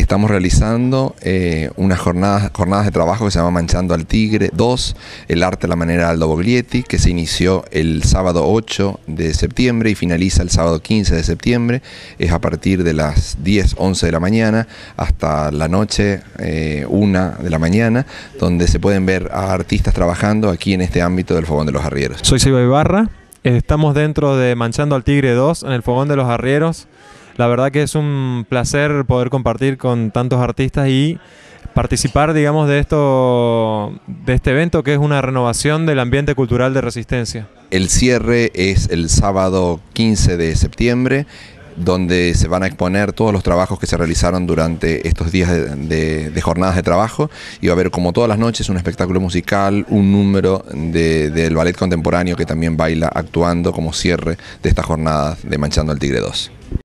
Estamos realizando unas jornadas de trabajo que se llama Manchando al Tigre 2, el arte a la manera de Aldo Boglietti, que se inició el sábado 8 de septiembre y finaliza el sábado 15 de septiembre. Es a partir de las 10, 11 de la mañana hasta la noche 1 de la mañana, donde se pueden ver a artistas trabajando aquí en este ámbito del Fogón de los Arrieros. Soy Seba Ibarra, estamos dentro de Manchando al Tigre 2 en el Fogón de los Arrieros. La verdad que es un placer poder compartir con tantos artistas y participar, digamos, de este evento, que es una renovación del ambiente cultural de Resistencia. El cierre es el sábado 15 de septiembre, donde se van a exponer todos los trabajos que se realizaron durante estos días de jornadas de trabajo, y va a haber, como todas las noches, un espectáculo musical, un número del ballet contemporáneo que también baila actuando como cierre de estas jornadas de Manchando al Tigre 2.